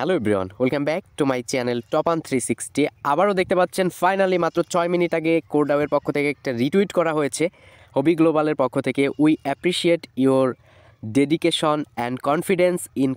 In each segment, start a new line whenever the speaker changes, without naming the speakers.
Hello everyone, welcome back to my channel 𝗘𝗏𝗫𝗀। আবারও দেখতে পাচ্ছেন ফাইনালি মাত্র 6 মিনিট আগে কোরডাওয়ের পক্ষ থেকে একটা রিটুইট করা হয়েছে হবি গ্লোবালের পক্ষ থেকে। We appreciate your dedication and confidence in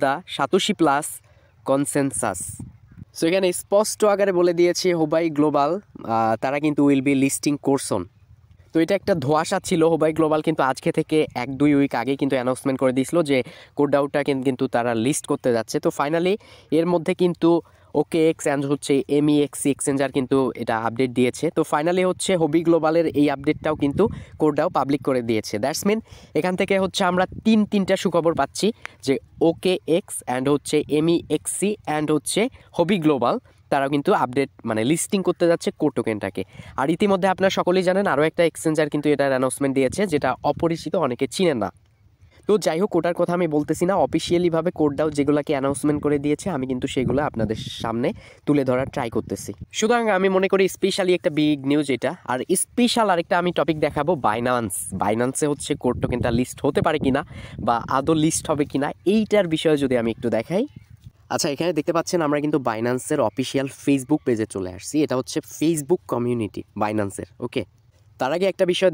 𝗘𝗅𝗰𝗀 so এখানে স্পষ্ট আকারে বলে দিয়েছে হবাই গ্লোবাল তারা কিন্তু উইল বি লিস্টিং কোর্সন। তো এটা একটা ধোঁয়াশা ছিল, হবাই গ্লোবাল কিন্তু আজকে থেকে 1-2 উইক আগে কিন্তু অ্যানাউন্সমেন্ট করে দিয়েছিল যে কোডাউটটা কিন্তু তারা লিস্ট করতে যাচ্ছে। তো ফাইনালি এর মধ্যে কিন্তু OKX অ্যান্ড হচ্ছে MEXC এক্সচেঞ্জার কিন্তু এটা আপডেট দিয়েছে। তো ফাইনালি হচ্ছে হবি গ্লোবালের এই আপডেটটাও কিন্তু কোডাও পাবলিক করে দিয়েছে। দ্যাটস মিন এখান থেকে হচ্ছে আমরা তিনটা সুখবর পাচ্ছি যে OKX অ্যান্ড হচ্ছে MEXC অ্যান্ড হচ্ছে হবি গ্লোবাল তারাও কিন্তু আপডেট মানে লিস্টিং করতে যাচ্ছে কোর টোকেনটাকে। আর ইতিমধ্যে আপনারা সকলেই জানেন আরও একটা এক্সচেঞ্জার কিন্তু এটার অ্যানাউন্সমেন্ট দিয়েছে যেটা অপরিচিত, অনেকে চিনেন না। তো যাই হোক, ওটার কথা আমি বলতেছি না, অফিসিয়ালিভাবে কোডটাও যেগুলোকে অ্যানাউন্সমেন্ট করে দিয়েছে আমি কিন্তু সেগুলো আপনাদের সামনে তুলে ধরার ট্রাই করতেছি। সুতরাং আমি মনে করি স্পেশালি একটা বিগ নিউজ এটা। আর স্পেশাল আরেকটা আমি টপিক দেখাবো বাইন্যান্সে হচ্ছে কোর টোকেনটা লিস্ট হতে পারে কিনা বা আদৌ লিস্ট হবে কিনা এইটার বিষয়ে যদি আমি একটু দেখাই। আচ্ছা, এখানে দেখতে পাচ্ছেন আমরা কিন্তু বাইন্যান্সের অফিসিয়াল ফেসবুক পেজে চলে আসছি। এটা হচ্ছে ফেসবুক কমিউনিটি বাইন্যান্সের। ওকে, তার আগে একটা বিষয়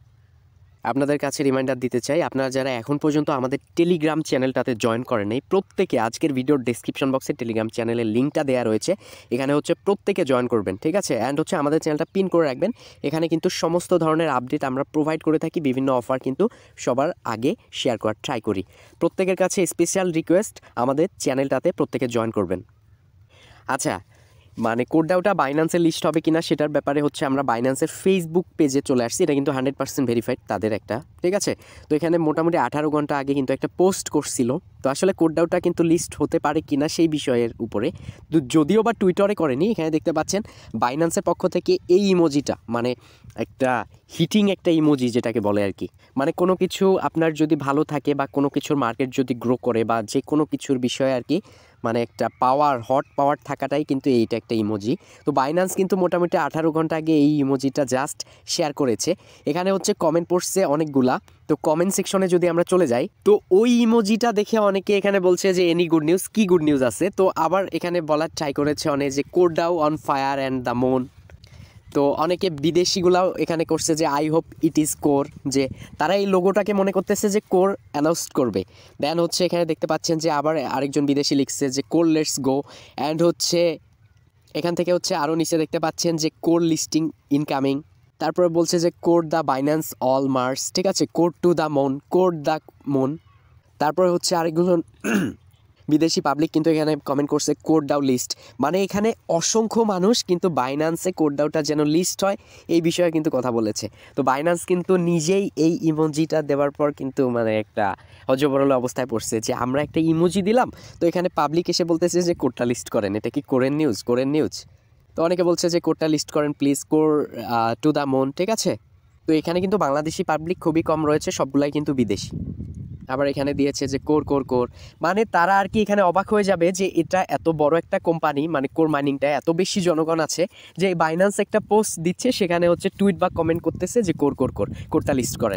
আপনাদের কাছে রিমাইন্ডার দিতে চাই, আপনারা যারা এখন পর্যন্ত আমাদের টেলিগ্রাম চ্যানেলটাতে জয়েন করেন নাই, প্রত্যেকে আজকের ভিডিওর ডেসক্রিপশন বক্সে টেলিগ্রাম চ্যানেলের লিঙ্কটা দেওয়া রয়েছে, এখানে হচ্ছে প্রত্যেকে জয়েন করবেন, ঠিক আছে? অ্যান্ড হচ্ছে আমাদের চ্যানেলটা পিন করে রাখবেন। এখানে কিন্তু সমস্ত ধরনের আপডেট আমরা প্রোভাইড করে থাকি, বিভিন্ন অফার কিন্তু সবার আগে শেয়ার করার ট্রাই করি। প্রত্যেকের কাছে স্পেশাল রিকোয়েস্ট, আমাদের চ্যানেলটাতে প্রত্যেকে জয়েন করবেন। আচ্ছা, মানে কোডাউটা বাইন্যান্সের লিস্ট হবে কিনা সেটার ব্যাপারে হচ্ছে আমরা বাইন্যান্সের ফেসবুক পেজে চলে আসছি। এটা কিন্তু 100% ভেরিফাইড তাদের একটা, ঠিক আছে? তো এখানে মোটামুটি 18 ঘন্টা আগে কিন্তু একটা পোস্ট করছিল। তো আসলে কোডাউটা কিন্তু লিস্ট হতে পারে কিনা সেই বিষয়ের উপরে, যদিও বা টুইটারে করেনি। এখানে দেখতে পাচ্ছেন বাইন্যান্সের পক্ষ থেকে এই ইমোজিটা, মানে একটা হিটিং একটা ইমোজি যেটাকে বলে আর কি, মানে কোনো কিছু আপনার যদি ভালো থাকে বা কোনো কিছুর মার্কেট যদি গ্রো করে বা যে কোনো কিছুর বিষয়ে আর কি, মানে একটা পাওয়ার, হট পাওয়ার থাকাটাই কিন্তু এইটা একটা ইমোজি। তো বাইন্যান্স কিন্তু মোটামুটি 18 ঘন্টা আগে এই ইমোজিটা জাস্ট শেয়ার করেছে। এখানে হচ্ছে কমেন্ট পড়ছে অনেকগুলা। তো কমেন্ট সেকশনে যদি আমরা চলে যাই, তো ওই ইমোজিটা দেখে অনেকে এখানে বলছে যে এনি গুড নিউজ, কি গুড নিউজ আছে? তো আবার এখানে বলার ট্রাই করেছে অনেক যে core DAO on fire and the moon. তো অনেকে বিদেশিগুলাও এখানে করছে যে I hope it is core, যে তারা এই লোগোটাকে মনে করতেছে যে কোর অ্যানাউন্স করবে। দেন হচ্ছে এখানে দেখতে পাচ্ছেন যে আবার আরেকজন বিদেশি লিখছে যে কোর লেটস গো। অ্যান্ড হচ্ছে এখান থেকে হচ্ছে আরও নিচে দেখতে পাচ্ছেন যে কোর লিস্টিং ইনকামিং। তারপরে বলছে যে core the Binance all Mars, ঠিক আছে? Core to the moon, core the moon. তারপরে হচ্ছে আরেকজন বিদেশি পাবলিক কিন্তু এখানে কমেন্ট করছে কোডাও লিস্ট। মানে এখানে অসংখ্য মানুষ কিন্তু বাইন্যান্সে কোডাউটা যেন লিস্ট হয় এই বিষয়ে কিন্তু কথা বলেছে। তো বাইন্যান্স কিন্তু নিজেই এই ইমোজিটা দেওয়ার পর কিন্তু মানে একটা হজবরল অবস্থায় পড়ছে যে আমরা একটা ইমোজি দিলাম, তো এখানে পাবলিক এসে বলতেছে যে কোডটা লিস্ট করেন। এটা কি কোরেন নিউজ? তো অনেকে বলছে যে কোডটা লিস্ট করেন please, core to the moon, ঠিক আছে? তো এখানে কিন্তু বাংলাদেশি পাবলিক খুবই কম রয়েছে, সবগুলাই কিন্তু বিদেশি। আবার এখানে দিয়েছে যে কোর, মানে তারা আর কি এখানে অবাক হয়ে যাবে যে এটা এত বড় একটা কোম্পানি, মানে কোর মাইনিংটা এত বেশি জনগণ আছে যে বাইন্যান্স একটা পোস্ট দিচ্ছে, সেখানে হচ্ছে টুইট বা কমেন্ট করতেছে যে কোরটা লিস্ট করেন।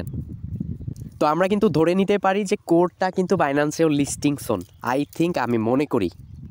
তো আমরা কিন্তু ধরে নিতে পারি যে কোরটা কিন্তু বাইন্যান্সেও লিস্টিং সোন, আই থিঙ্ক, আমি মনে করি।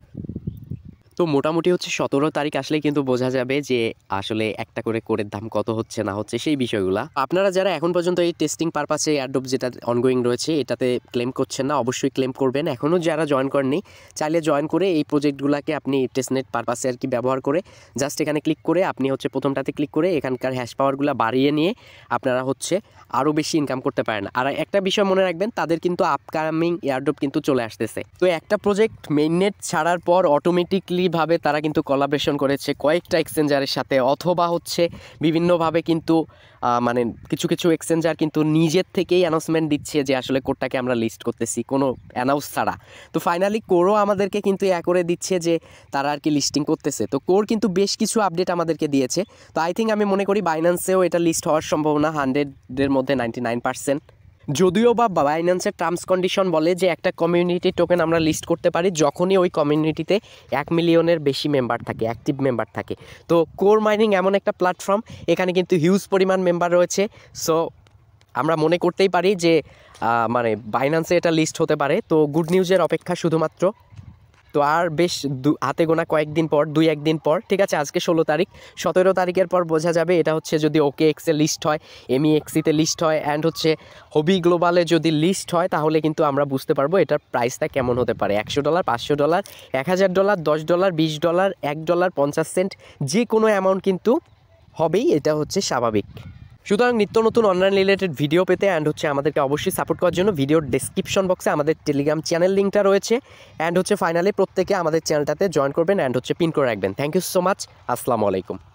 তো মোটামুটি হচ্ছে 17 তারিখ আসলে কিন্তু বোঝা যাবে যে আসলে একটা করে কোরের দাম কত হচ্ছে না হচ্ছে সেই বিষয়গুলো। আপনারা যারা এখন পর্যন্ত এই টেস্টিং পারপাসে এয়ারড্রপ যেটা অনগোয়িং রয়েছে এটাতে ক্লেম করছেন না, অবশ্যই ক্লেম করবেন। এখনও যারা জয়েন করেননি চাইলে জয়েন করে এই প্রজেক্টগুলোকে আপনি টেস্টনেট পারপাসে আর কি ব্যবহার করে জাস্ট এখানে ক্লিক করে আপনি হচ্ছে প্রথমটাতে ক্লিক করে এখানকার হ্যাশ পাওয়ারগুলো বাড়িয়ে নিয়ে আপনারা হচ্ছে আরও বেশি ইনকাম করতে পারেন। আর একটা বিষয় মনে রাখবেন, তাদের কিন্তু আপকামিং এয়ারড্রপ কিন্তু চলে আসতেছে। তো একটা প্রজেক্ট মেইননেট ছাড়ার পর অটোমেটিকলি ভাবে তারা কিন্তু কোলাবরেশন করেছে কয়েকটা এক্সচেঞ্জারের সাথে, অথবা হচ্ছে বিভিন্নভাবে কিন্তু মানে কিছু এক্সচেঞ্জার কিন্তু নিজের থেকেই অ্যানাউন্সমেন্ট দিচ্ছে যে আসলে কোডটাকে আমরা লিস্ট করতেছি কোনো অ্যানাউন্স ছাড়া। তো ফাইনালি কোরও আমাদেরকে কিন্তু করে দিচ্ছে যে তারা আর কি লিস্টিং করতেছে। তো কোর কিন্তু বেশ কিছু আপডেট আমাদেরকে দিয়েছে। তো আই থিঙ্ক আমি মনে করি বাইন্যান্সেও এটা লিস্ট হওয়ার সম্ভাবনা 100-এর মধ্যে 99%। যদিও বা বাইন্যান্সের টার্মস কন্ডিশন বলে যে একটা কমিউনিটি টোকেন আমরা লিস্ট করতে পারি যখনই ওই কমিউনিটিতে 1 মিলিয়নের বেশি মেম্বার থাকে, অ্যাক্টিভ মেম্বার থাকে। তো কোর মাইনিং এমন একটা প্ল্যাটফর্ম, এখানে কিন্তু হিউজ পরিমাণ মেম্বার রয়েছে। সো আমরা মনে করতেই পারি যে মানে বাইন্যান্সে এটা লিস্ট হতে পারে। তো গুড নিউজের অপেক্ষা শুধুমাত্র। তো আর বেশ হাতে গোনা কয়েকদিন পর 2-1 দিন পর, ঠিক আছে, আজকে 16 তারিখ, 17 তারিখের পর বোঝা যাবে এটা হচ্ছে যদি OKX-এ লিস্ট হয়, MEXC-তে লিস্ট হয় অ্যান্ড হচ্ছে হবি গ্লোবালে যদি লিস্ট হয়, তাহলে কিন্তু আমরা বুঝতে পারবো এটার প্রাইসটা কেমন হতে পারে। $100, $500, $1000, $10, $20, $1, 50 সেন্ট, যে কোনো অ্যামাউন্ট কিন্তু হবেই, এটা হচ্ছে স্বাভাবিক। সুতরাং নিত্য নতুন অনলাইন রিলেটেড ভিডিও পেতে অ্যান্ড হচ্ছে আমাদেরকে অবশ্যই সাপোর্ট করার জন্য ভিডিওর ডেসক্রিপশন বক্সে আমাদের টেলিগ্রাম চ্যানেল লিঙ্কটা রয়েছে অ্যান্ড হচ্ছে ফাইনালি প্রত্যেকে আমাদের চ্যানেলটাতে জয়েন করবেন অ্যান্ড হচ্ছে পিন করে রাখবেন। Thank you so much. আসসালামু আলাইকুম।